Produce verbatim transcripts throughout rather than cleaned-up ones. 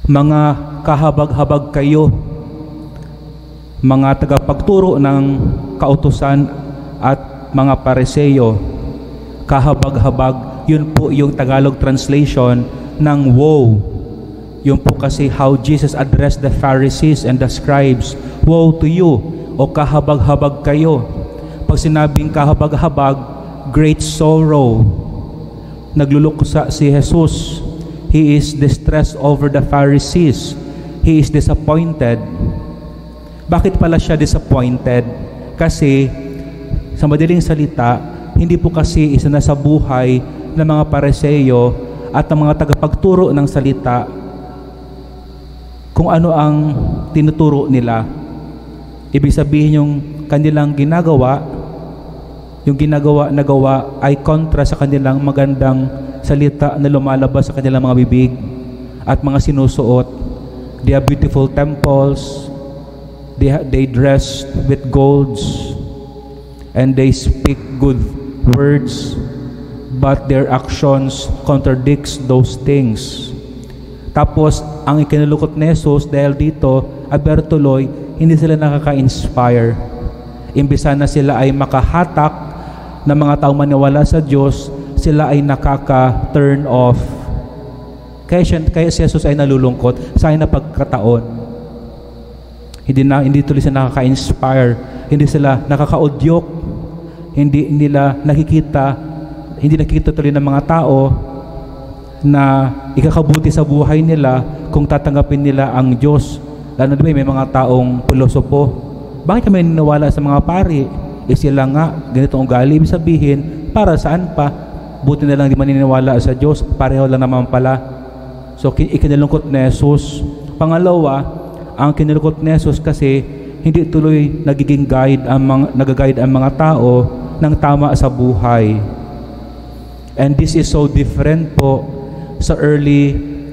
Mga kahabag-habag kayo, mga tagapagturo ng kautusan at mga Pariseo. Kahabag-habag, yun po yung Tagalog translation ng woe. Yun po kasi how Jesus addressed the Pharisees and the scribes. Woe to you, o kahabag-habag kayo. Pag sinabing kahabag-habag, great sorrow. Nagluluksa si Jesus. He is distressed over the Pharisees. He is disappointed. Bakit pala siya disappointed? Kasi, sa madaling salita, hindi po kasi isa na sa buhay ng mga Pariseo at ng mga tagapagturo ng salita kung ano ang tinuturo nila. Ibig sabihin yung kanilang ginagawa, yung ginagawa na gawa ay kontra sa kanilang magandang salita na lumalabas sa kanilang mga bibig at mga sinusuot. They have beautiful temples, they, they dress with golds, and they speak good words, but their actions contradicts those things. Tapos, ang ikinulukot ni Jesus dahil dito, abertuloy, hindi sila nakaka-inspire. Imbisa na sila ay makahatak ng mga taong maniwala sa Diyos, sila ay nakaka-turn off. Kaya, siya, kaya si Jesus ay nalulungkot sa akin na pagkataon. Hindi, na, hindi tuloy sila nakaka-inspire, hindi sila nakaka-udyok, hindi nila nakikita, hindi nakikita tuloy ng mga tao na ikakabuti sa buhay nila kung tatanggapin nila ang Diyos. Lalo na may mga taong pilosopo. Bakit kami naniniwala sa mga pari? Eh sila nga, ganito ang ugali. Ibig sabihin, para saan pa? Buti na lang di maniniwala sa Diyos, pareho lang naman pala. So, ikinalungkot ni Jesus. Pangalawa, ang kinalungkot ni Jesus kasi hindi tuloy nagiging guide ang mga, nag-guide ang mga tao ng tama sa buhay. And this is so different po sa early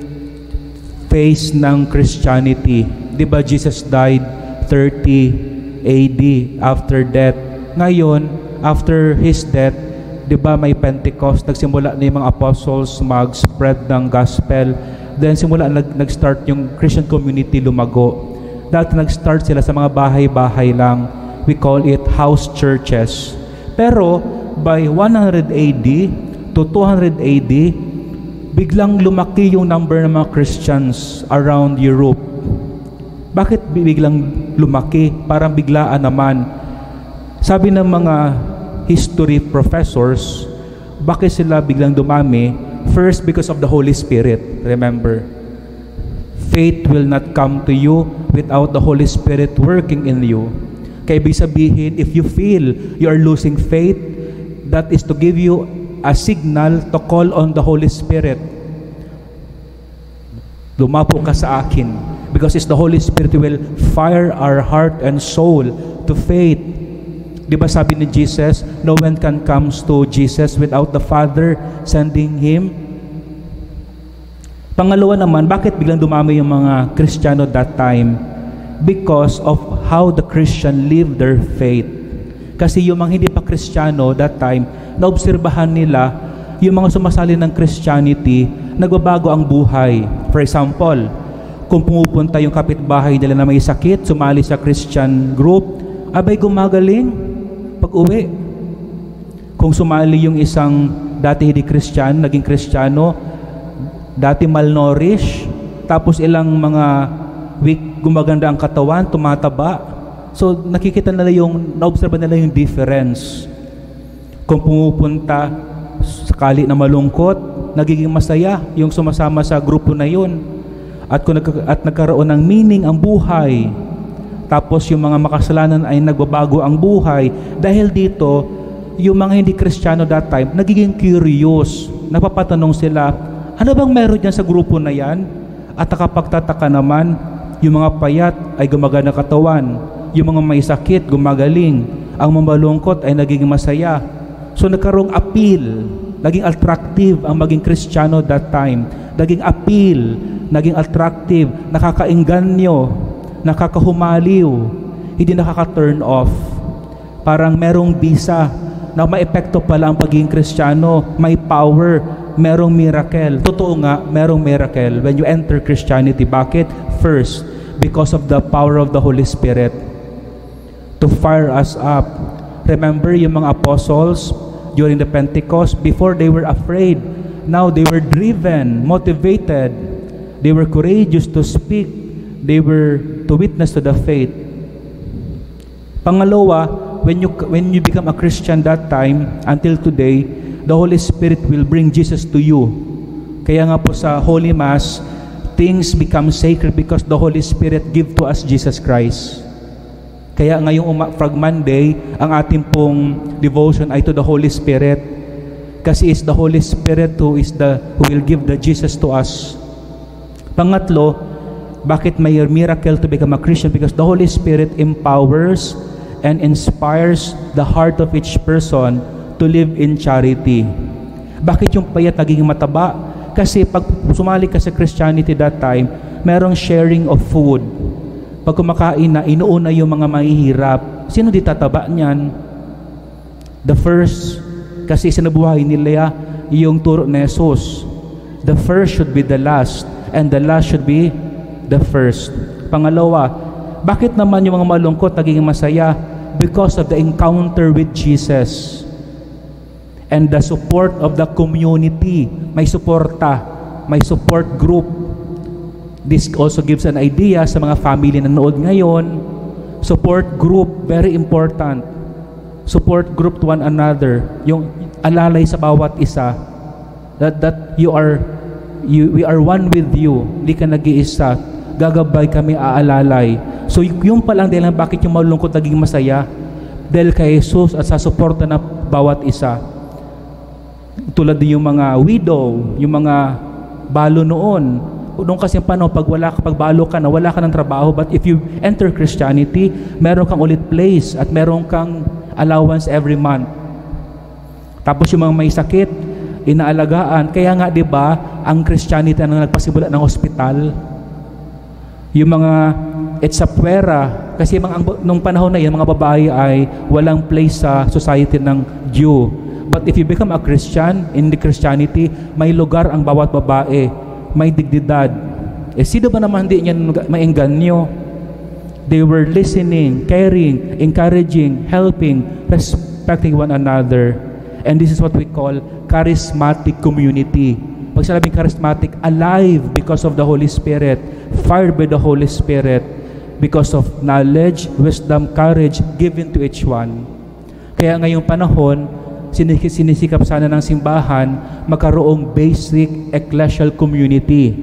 phase ng Christianity. Di ba Jesus died thirty A D after death? Ngayon, after His death, di ba may Pentecost, nagsimula na yung mga apostles mag-spread ng gospel. Then simula nag- nag-start yung Christian community lumago. Dati nag-start sila sa mga bahay-bahay lang. We call it house churches. Pero by one hundred A D to two hundred A D, biglang lumaki yung number ng mga Christians around Europe. Bakit biglang lumaki? Parang biglaan naman. Sabi ng mga history professors, bakit sila biglang dumami? First, because of the Holy Spirit. Remember, faith will not come to you without the Holy Spirit working in you. Kaya ibig sabihin, if you feel you are losing faith, that is to give you a signal to call on the Holy Spirit. Lumapo ka sa akin, because it's the Holy Spirit who will fire our heart and soul to faith. Di ba sabi ni Jesus, no one can comes to Jesus without the Father sending Him? Pangalawa naman, bakit biglang dumami yung mga Kristiyano that time? Because of how the Christian live their faith. Kasi yung mga hindi pa Kristiyano that time, naobserbahan nila yung mga sumasali ng Christianity, nagbabago ang buhay. For example, kung pumupunta yung kapitbahay nila na may sakit, sumali sa Christian group, abay gumagaling pag uwi. Kung sumali yung isang dati hindi Kristiyano, naging Kristiyano, dati malnourished, tapos ilang mga week gumaganda ang katawan, tumataba. So nakikita nila yung, na-observe nila yung difference. Kung pumupunta sakali na malungkot, nagiging masaya yung sumasama sa grupo na yun. At kung nagka, at nagkaroon ng meaning ang buhay, tapos yung mga makasalanan ay nagbabago ang buhay. Dahil dito, yung mga hindi Kristiyano that time, nagiging curious. Napapatanong sila, ano bang meron dyan sa grupo na yan? At nakapagtataka naman, yung mga payat ay gumagana katawan. Yung mga may sakit, gumagaling. Ang mamalungkot ay nagiging masaya. So nagkaroong appeal, naging attractive ang maging Kristiyano that time. Naging appeal, naging attractive, nakakainganyo, nakakahumaliw, hindi nakaka-turn off. Parang merong bisa na maepekto pala ang pagiging Kristiyano, may power, merong miracle. Totoo nga, merong miracle when you enter Christianity. Bakit? First, because of the power of the Holy Spirit to fire us up. Remember yung mga apostles during the Pentecost, before they were afraid, now they were driven, motivated. They were courageous to speak. They were to witness to the faith. Pangalawa, when you when you become a Christian that time until today, the Holy Spirit will bring Jesus to you. Kaya nga po sa Holy Mass, things become sacred because the Holy Spirit give to us Jesus Christ. Kaya ngayong Frag Monday, ang ating pong devotion ay to the Holy Spirit. Kasi it's the Holy Spirit who is the who will give the Jesus to us. Pangatlo, bakit may miracle to become a Christian? Because the Holy Spirit empowers and inspires the heart of each person to live in charity. Bakit yung payat naging mataba? Kasi pag sumali ka sa Christianity that time, merong sharing of food. Pag kumakain na, inuuna yung mga mahihirap. Sino di tataba niyan? The first, kasi sinabuhay nila yung turo ni Jesus. The first should be the last, and the last should be the first. Pangalawa, bakit naman yung mga malungkot naging masaya? Because of the encounter with Jesus and the support of the community. May suporta, may support group. This also gives an idea sa mga family na nanood ngayon. Support group, very important. Support group to one another. Yung alalay sa bawat isa. That that you are you we are one with you. Hindi ka nag-iisa. Gagabay kami, aalalay. So yung pa lang dahil bakit yung malungkot naging masaya? Dahil kay Jesus at sa suporta ng bawat isa. Tulad din yung mga widow, yung mga balo noon. Noong kasi paano, pag wala ka, pag balo ka na, wala ka ng trabaho, but if you enter Christianity, meron kang ulit place at meron kang allowance every month. Tapos yung mga may sakit, inaalagaan. Kaya nga, di ba, ang Christianity ang nagpasimula ng hospital. Yung mga etsapwera, kasi mga, nung panahon na yan, mga babae ay walang place sa society ng Jew. But if you become a Christian, in the Christianity, may lugar ang bawat babae, may dignidad. Eh, sino ba naman hindi niyan maengganyo? They were listening, caring, encouraging, helping, respecting one another. And this is what we call charismatic community. Pag sinabing charismatic, alive because of the Holy Spirit, fired by the Holy Spirit, because of knowledge, wisdom, courage given to each one. Kaya ngayong panahon, sinisikap sana ng simbahan magkaroong basic ecclesial community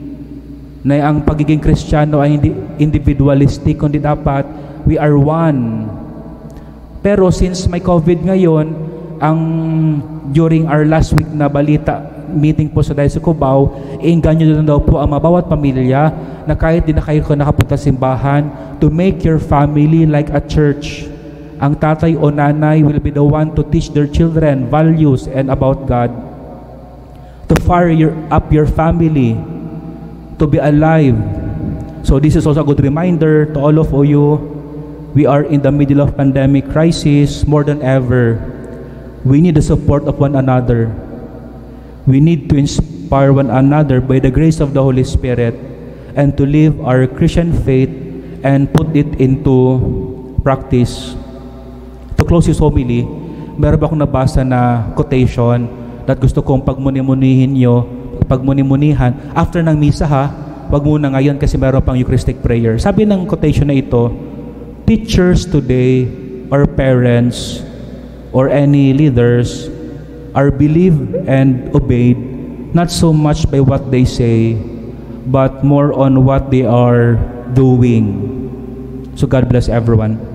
na ang pagiging Kristiyano ay hindi individualistic, kundi dapat we are one. Pero since may COVID ngayon, ang during our last week na balita meeting po sa Diocesan Cubao, iinganyo na daw po ang mga bawat pamilya na kahit di na kayo nakapunta sa simbahan, to make your family like a church. Ang tatay o nanay will be the one to teach their children values and about God. To fire your, up your family, to be alive. So this is also a good reminder to all of you, we are in the middle of pandemic crisis more than ever. We need the support of one another. We need to inspire one another by the grace of the Holy Spirit and to live our Christian faith and put it into practice. To close this homily, meron ba akong nabasa na quotation that gusto kong pagmuni-munihin nyo, pagmuni-munihan. After ng misa ha, wag muna ngayon kasi meron pang Eucharistic prayer. Sabi ng quotation na ito, teachers today or parents or any leaders are believed and obeyed not so much by what they say but more on what they are doing. So God bless everyone.